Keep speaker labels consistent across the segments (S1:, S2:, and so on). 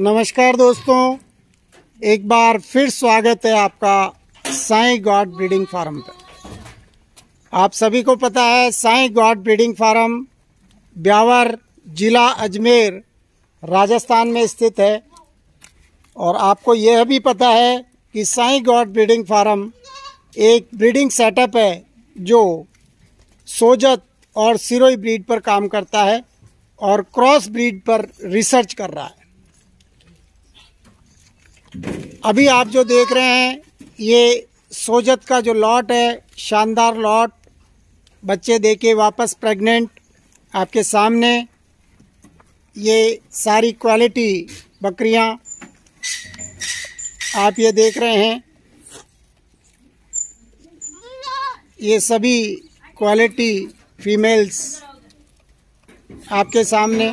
S1: नमस्कार दोस्तों, एक बार फिर स्वागत है आपका साईं गॉड ब्रीडिंग फार्म पर। आप सभी को पता है Sai god breeding farm Beawar जिला अजमेर राजस्थान में स्थित है। और आपको यह भी पता है कि साईं गॉड ब्रीडिंग फार्म एक ब्रीडिंग सेटअप है जो सोजत और सिरोही ब्रीड पर काम करता है और क्रॉस ब्रीड पर रिसर्च कर रहा है। अभी आप जो देख रहे हैं ये सोजत का जो लॉट है, शानदार लॉट, बच्चे देके वापस प्रेग्नेंट आपके सामने। ये सारी क्वालिटी बकरियां आप ये देख रहे हैं, ये सभी क्वालिटी फीमेल्स आपके सामने।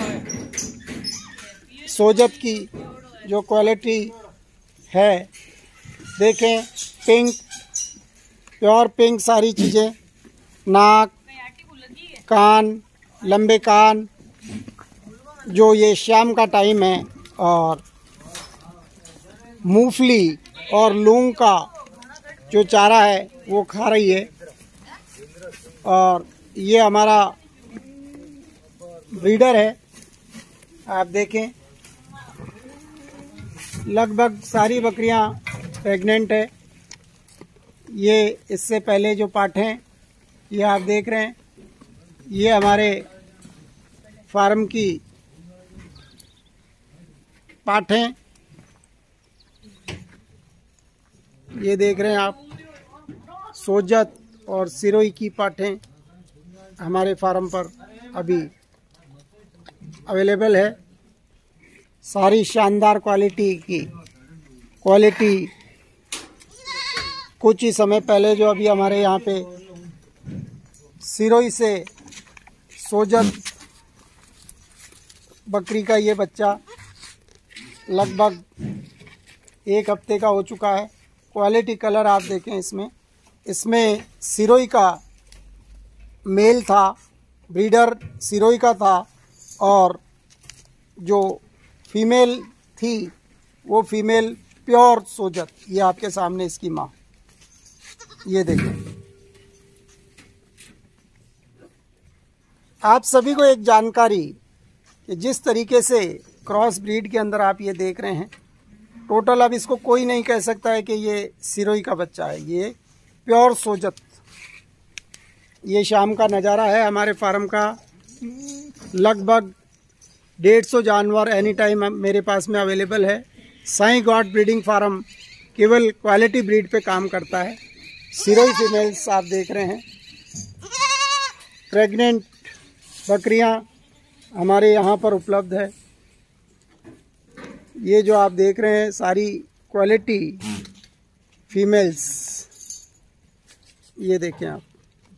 S1: सोजत की जो क्वालिटी है देखें, पिंक, प्योर पिंक सारी चीज़ें, नाक, कान, लंबे कान, जो ये शाम का टाइम है और मूंगफली और लौंग का जो चारा है वो खा रही है। और ये हमारा ब्रीडर है, आप देखें लगभग सारी बकरियां प्रेग्नेंट है। ये इससे पहले जो पाठ हैं ये आप देख रहे हैं, ये हमारे फार्म की पाठ हैं, ये देख रहे हैं आप। सोजत और सिरोही की पाठें हमारे फार्म पर अभी अवेलेबल है। सारी शानदार क्वालिटी कुछ ही समय पहले जो अभी हमारे यहाँ पे सिरोही से सोजत बकरी का ये बच्चा लगभग 1 हफ्ते का हो चुका है। क्वालिटी कलर आप देखें, इसमें सिरोही का मेल था, ब्रीडर सिरोही का था, और जो फीमेल थी वो फीमेल प्योर सोजत। ये आपके सामने इसकी माँ, ये देखें। आप सभी को एक जानकारी कि जिस तरीके से क्रॉस ब्रीड के अंदर आप ये देख रहे हैं, टोटल अब इसको कोई नहीं कह सकता है कि ये सिरोही का बच्चा है, ये प्योर सोजत। ये शाम का नज़ारा है हमारे फार्म का। लगभग 150 जानवर एनी टाइम मेरे पास में अवेलेबल है। साईं गॉड ब्रीडिंग फार्म केवल क्वालिटी ब्रीड पे काम करता है। सिरोही फीमेल्स आप देख रहे हैं, प्रेग्नेंट बकरियां हमारे यहाँ पर उपलब्ध है। ये जो आप देख रहे हैं सारी क्वालिटी फीमेल्स, ये देखें आप।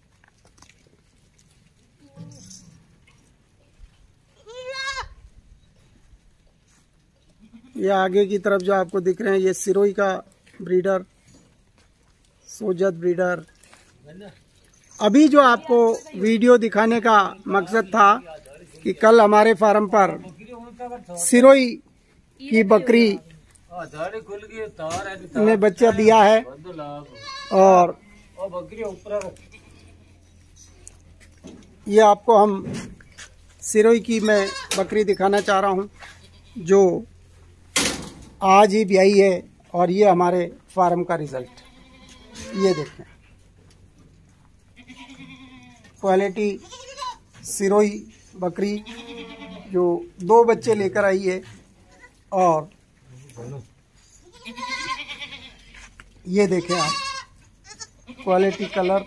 S1: ये आगे की तरफ जो आपको दिख रहे हैं ये सिरोही का ब्रीडर, सोजत ब्रीडर। अभी जो आपको वीडियो दिखाने का मकसद था कि कल हमारे फार्म पर सिरोही की बकरी ने बच्चा दिया है और ये आपको हम सिरोही की मैं बकरी दिखाना चाह रहा हूँ जो आज ही ब्याई है। और ये हमारे फार्म का रिजल्ट, ये देखें। क्वालिटी सिरोही बकरी जो 2 बच्चे लेकर आई है, और ये देखें आप क्वालिटी कलर,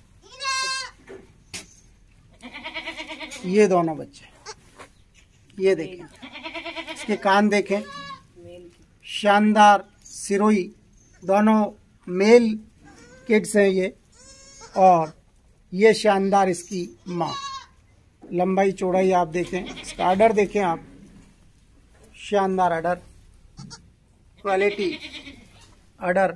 S1: ये दोनों बच्चे, ये देखें। इसके कान देखें, शानदार सिरोही, दोनों मेल किड्स हैं ये। और ये शानदार इसकी माँ, लंबाई चौड़ाई आप देखें, इसका अडर देखें आप, शानदार अडर, क्वालिटी अडर।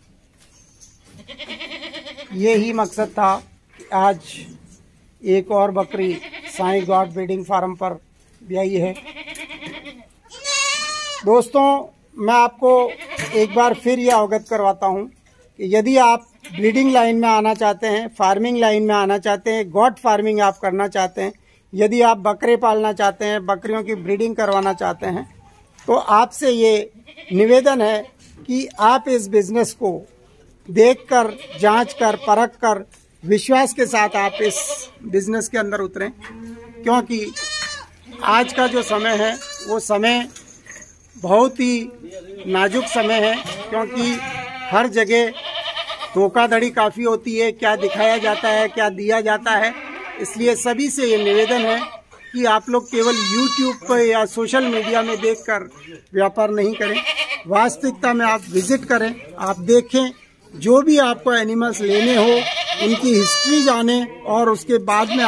S1: ये ही मकसद था कि आज एक और बकरी साईं गॉड ब्रीडिंग फार्म पर ब्याई है। दोस्तों, मैं आपको एक बार फिर ये अवगत करवाता हूँ कि यदि आप ब्रीडिंग लाइन में आना चाहते हैं, फार्मिंग लाइन में आना चाहते हैं, गॉट फार्मिंग आप करना चाहते हैं, यदि आप बकरे पालना चाहते हैं, बकरियों की ब्रीडिंग करवाना चाहते हैं, तो आपसे ये निवेदन है कि आप इस बिजनेस को देखकर, जांचकर, परखकर, विश्वास के साथ आप इस बिजनेस के अंदर उतरें, क्योंकि आज का जो समय है वो समय बहुत ही नाजुक समय है, क्योंकि हर जगह धोखाधड़ी काफ़ी होती है। क्या दिखाया जाता है, क्या दिया जाता है। इसलिए सभी से ये निवेदन है कि आप लोग केवल YouTube पर या सोशल मीडिया में देखकर व्यापार नहीं करें, वास्तविकता में आप विजिट करें, आप देखें, जो भी आपको एनिमल्स लेने हो उनकी हिस्ट्री जानें और उसके बाद में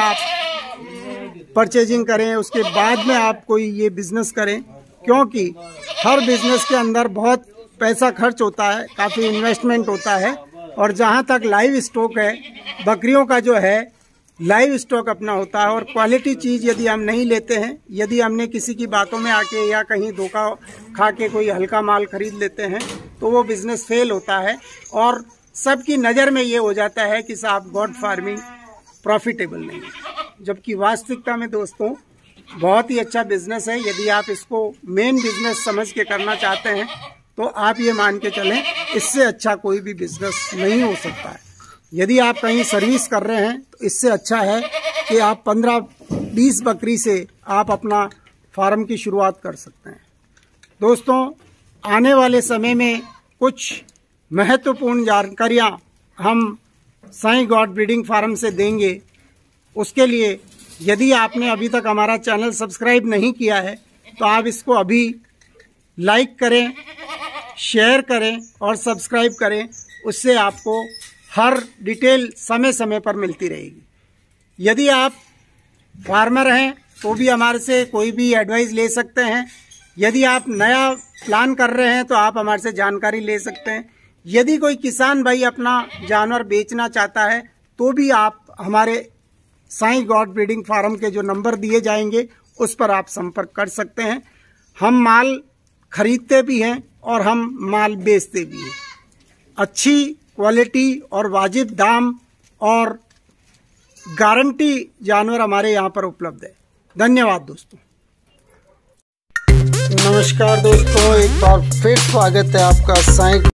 S1: आप परचेजिंग करें, उसके बाद में आप कोई ये बिजनेस करें, क्योंकि हर बिजनेस के अंदर बहुत पैसा खर्च होता है, काफ़ी इन्वेस्टमेंट होता है। और जहाँ तक लाइव स्टॉक है, बकरियों का जो है लाइव स्टॉक अपना होता है, और क्वालिटी चीज़ यदि हम नहीं लेते हैं, यदि हमने किसी की बातों में आके या कहीं धोखा खा के कोई हल्का माल खरीद लेते हैं, तो वो बिजनेस फेल होता है और सबकी नज़र में ये हो जाता है कि साहब गॉट फार्मिंग प्रॉफिटेबल नहीं है। जबकि वास्तविकता में दोस्तों बहुत ही अच्छा बिजनेस है। यदि आप इसको मेन बिजनेस समझ के करना चाहते हैं तो आप ये मान के चलें, इससे अच्छा कोई भी बिजनेस नहीं हो सकता है। यदि आप कहीं सर्विस कर रहे हैं तो इससे अच्छा है कि आप 15-20 बकरी से आप अपना फार्म की शुरुआत कर सकते हैं। दोस्तों, आने वाले समय में कुछ महत्वपूर्ण जानकारियां हम साईं गॉड ब्रीडिंग फार्म से देंगे। उसके लिए यदि आपने अभी तक हमारा चैनल सब्सक्राइब नहीं किया है तो आप इसको अभी लाइक करें, शेयर करें और सब्सक्राइब करें। उससे आपको हर डिटेल समय समय पर मिलती रहेगी। यदि आप फार्मर हैं तो भी हमारे से कोई भी एडवाइस ले सकते हैं। यदि आप नया प्लान कर रहे हैं तो आप हमारे से जानकारी ले सकते हैं। यदि कोई किसान भाई अपना जानवर बेचना चाहता है तो भी आप हमारे साईं गॉड ब्रीडिंग फार्म के जो नंबर दिए जाएंगे उस पर आप संपर्क कर सकते हैं। हम माल खरीदते भी हैं और हम माल बेचते भी हैं। अच्छी क्वालिटी और वाजिब दाम और गारंटी जानवर हमारे यहाँ पर उपलब्ध है। धन्यवाद दोस्तों। नमस्कार दोस्तों, एक बार फिर स्वागत है आपका साईं